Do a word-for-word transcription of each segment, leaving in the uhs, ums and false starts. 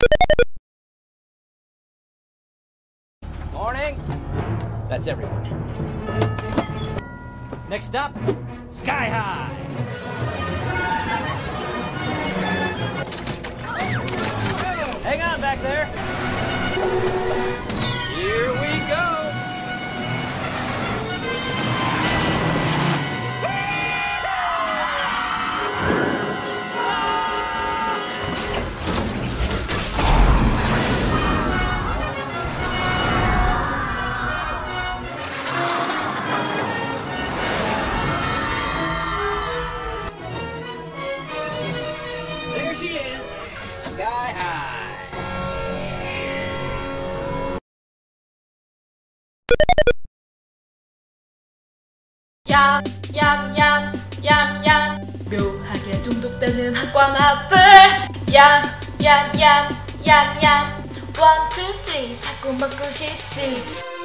Morning. That's everyone. Next up, Sky High. Hang on back there. Here we go. There she is, Sky High. 얌, 얌, 얌, 얌, 얌. 묘하게 중독되는 학광 앞을 얌, 얌, 얌, 얌, 얌. 원, 투, 쓰리 자꾸 먹고 싶지.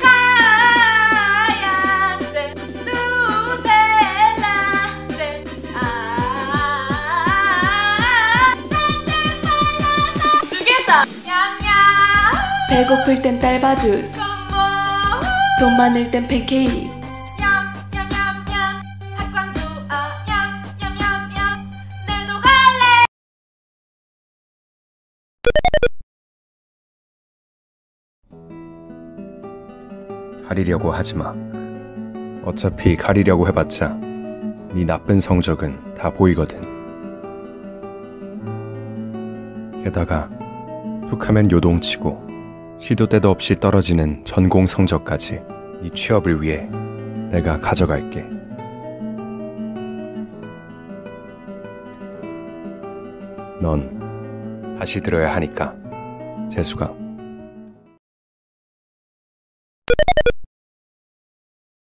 하얀색 누텔라색 아. 두 개 더. 얌얌. 배고플 땐 딸바 주스, 돈 많을 땐 팬케이크. 가리려고 하지마. 어차피 가리려고 해봤자 네 나쁜 성적은 다 보이거든. 게다가 툭하면 요동치고 시도 때도 없이 떨어지는 전공 성적까지 네 취업을 위해 내가 가져갈게. 넌 다시 들어야 하니까, 재수강.